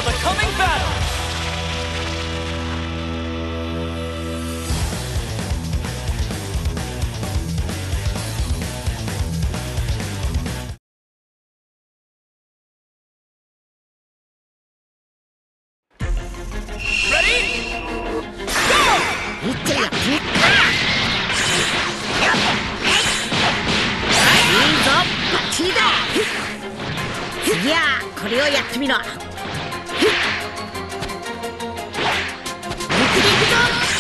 for the coming battle! いやー、これをやってみろ。抜きでいくぞ。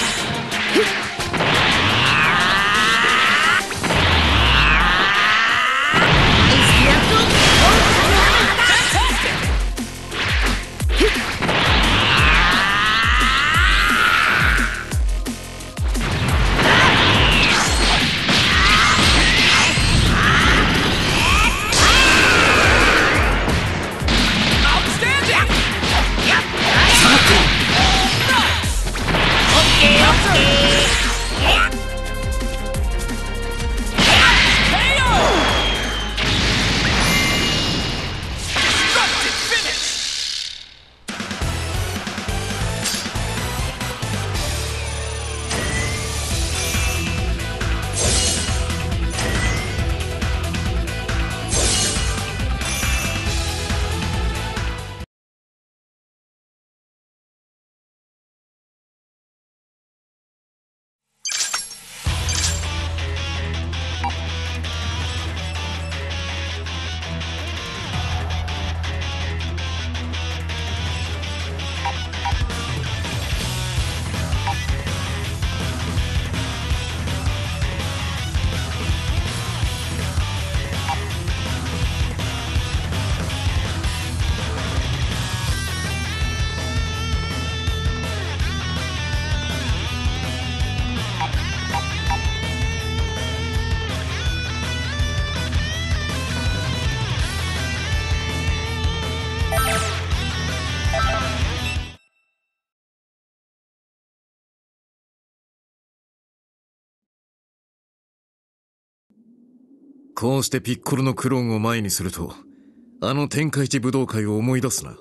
こうしてピッコロのクローンを前にすると、あの天下一武道会を思い出すな。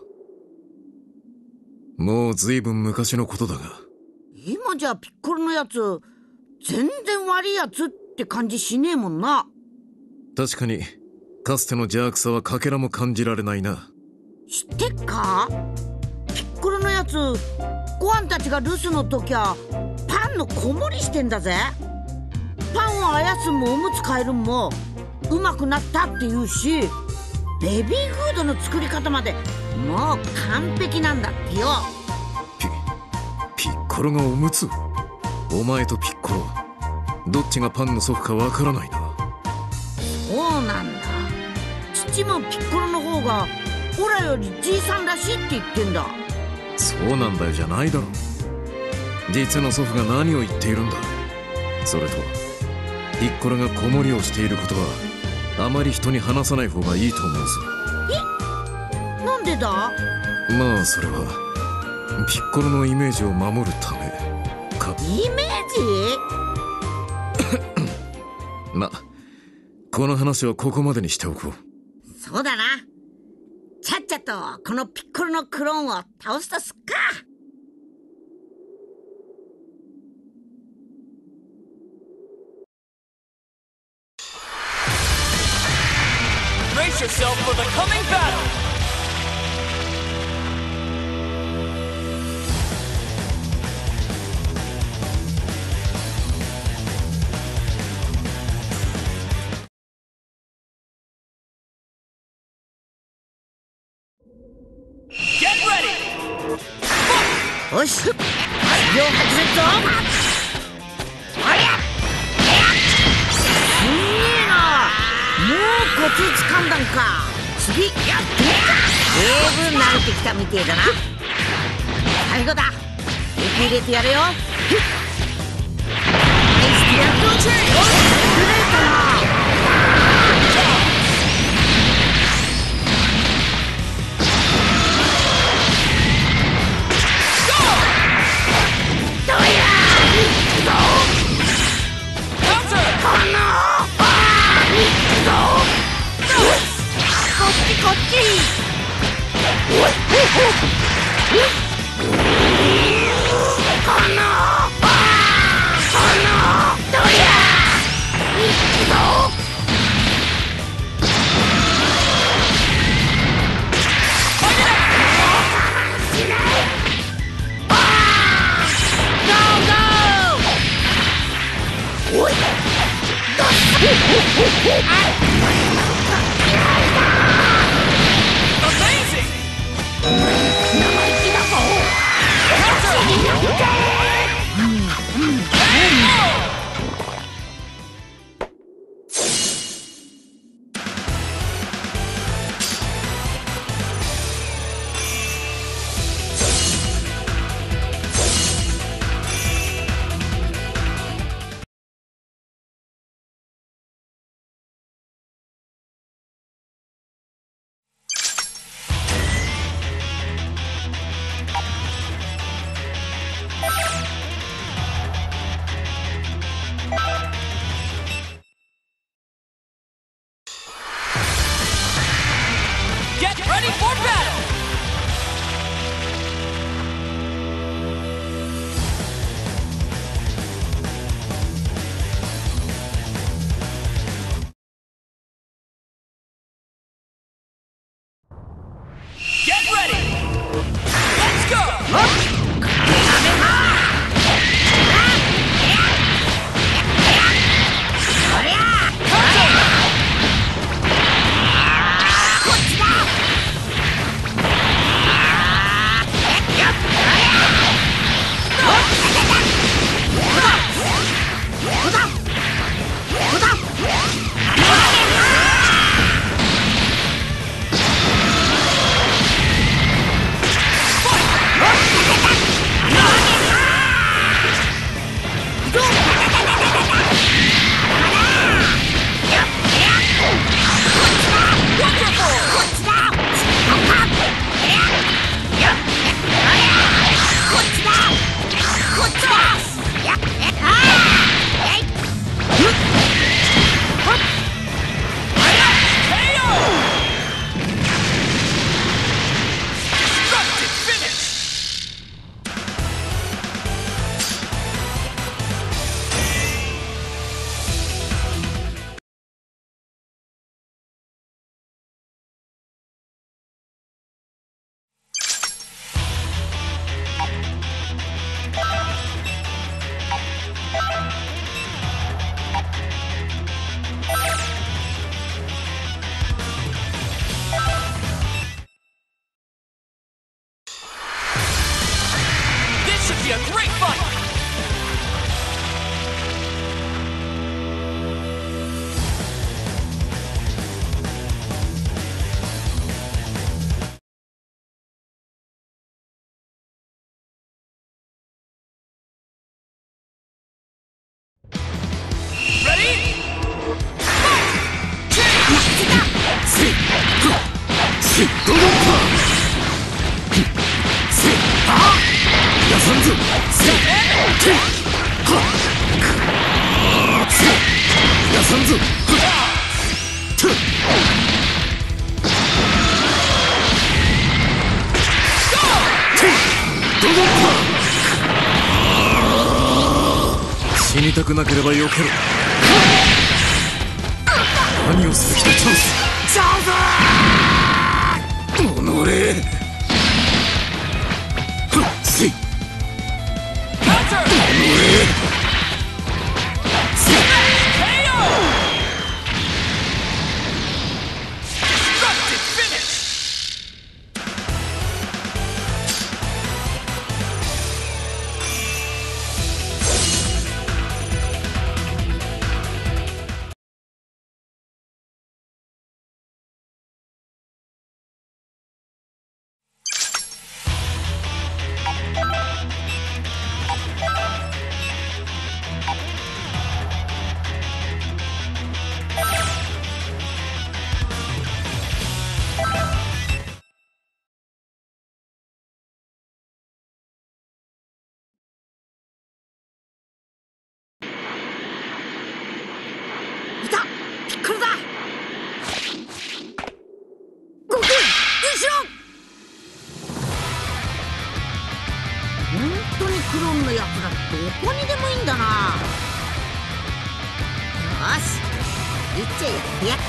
もう随分昔のことだが。 今じゃピッコロのやつ全然悪いやつって感じしねえもんな。 確かにかつての邪悪さはかけらも感じられないな。 知ってっか？ピッコロのやつ、ご飯たちが留守の時はパンの子守してんだぜ。パンをあやすんもおむつ替えるんもうまくなったって言うし、ベビーフードの作り方までもう完璧なんだってよ。 ピッコロがおむつ？お前とピッコロどっちがパンの祖父かわからないな。 そうなんだ。父もピッコロの方がオラよりじいさんらしいって言ってんだ。 そうなんだよじゃないだろ。実の祖父が何を言っているんだ。それとピッコロが子守をしていることはあまり人に話さない方がいいと思うぞ。 え？なんでだ？ まあそれはピッコロのイメージを守るためか。 イメージ？ ま、この話はここまでにしておこう。 そうだな。ちゃっちゃとこのピッコロのクローンを倒すとすっか。 Brace yourself for the coming battle! Get ready! よし、両発熱ぞ。おりゃ、すげえな。もうコツつかんだんか。次やってみっか。十分慣れてきたみてえだな。最後だ。受け入れてやるよ。ナイスキラットチェンジ。グレートな。こっちこっち。 Get ready for battle! Get ready! Let's go! A great fight! Ready? 死にたくなければ避けろ。何をする気だ。チャンス。おのれ。せい。 当にクローンのやつらどこにでもいいんだな。よし、いっちゃやってやっか。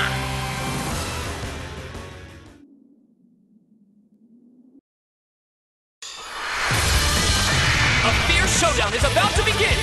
A fierce showdown is about to begin!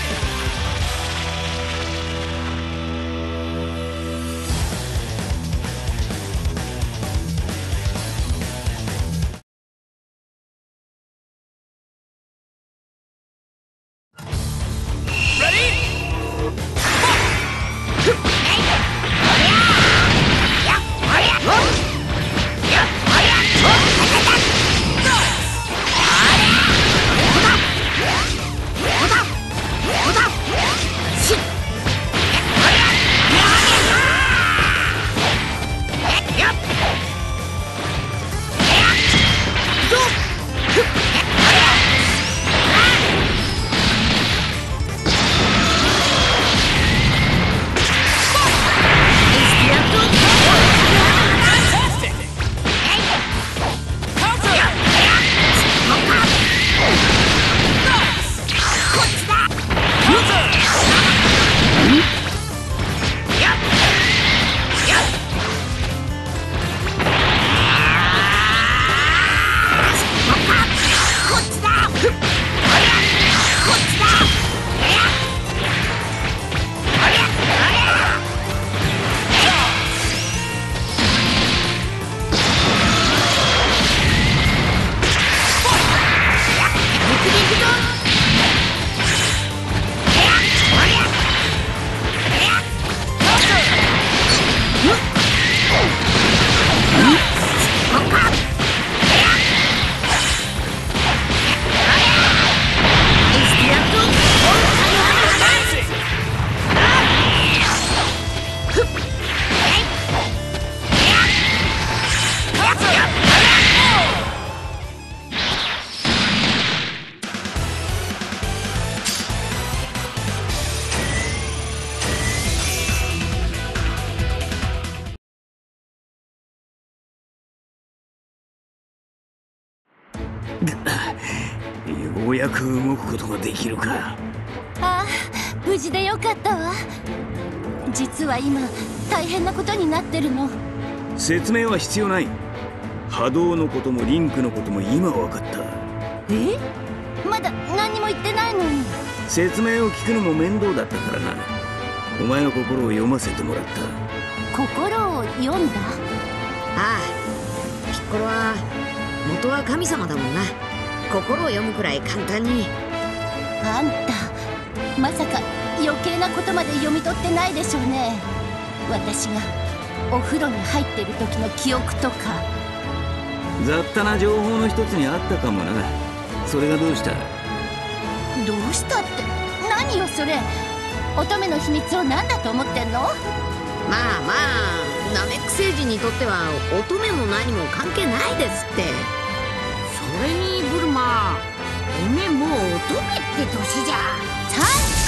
ようやく動くことができるか。 ああ、無事でよかったわ。実は今大変なことになってるの。 説明は必要ない。波動のこともリンクのことも今分かった。 え？まだ何にも言ってないのに。 説明を聞くのも面倒だったからな。お前の心を読ませてもらった。 心を読んだ？ ああ、ピッコロは元は神様だもんな。心を読むくらい簡単に。 あんたまさか余計なことまで読み取ってないでしょうね。私がお風呂に入ってる時の記憶とか。 雑多な情報の一つにあったかもな。それがどうした？ どうしたって何よそれ。乙女の秘密を何だと思ってんの？ まあまあ、ナメック星人にとっては乙女も何も関係ないですって。それにブルマ、おめえもう乙女って年じゃ。 タ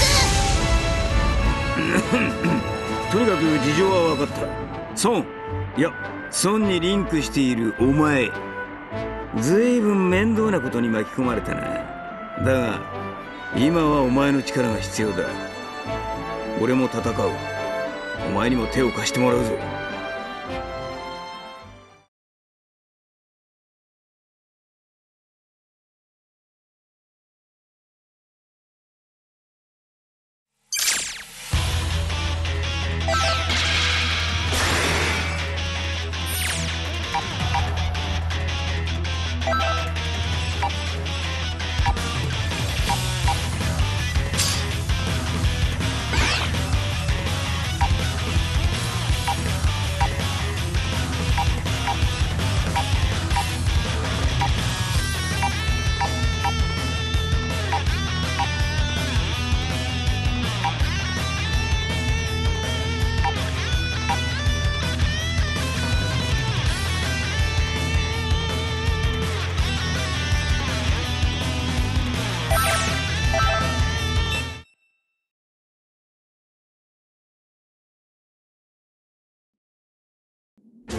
とにかく事情は分かった。ソン、いやソンにリンクしているお前、ずいぶん面倒なことに巻き込まれたな。だが今はお前の力が必要だ。俺も戦う。お前にも手を貸してもらうぞ。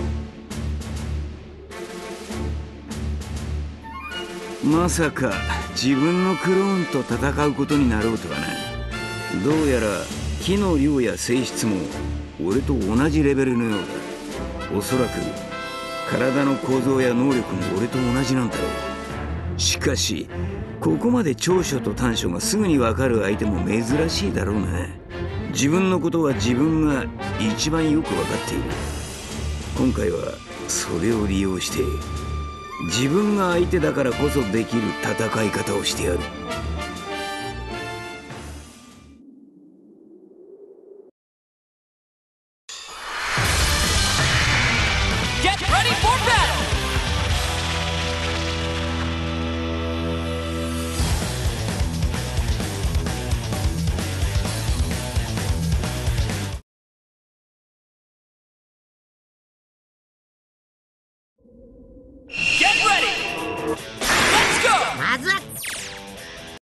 まさか自分のクローンと戦うことになろうとはな。どうやら木の量や性質も俺と同じレベルのようだ。おそらく体の構造や能力も俺と同じなんだろう。しかしここまで長所と短所がすぐに分かる相手も珍しいだろうな。自分のことは自分が一番よく分かっている。今回はそれを利用して自分が相手だからこそできる戦い方をしてやる。 Get ready for battle! Get ready! Let's go! まずは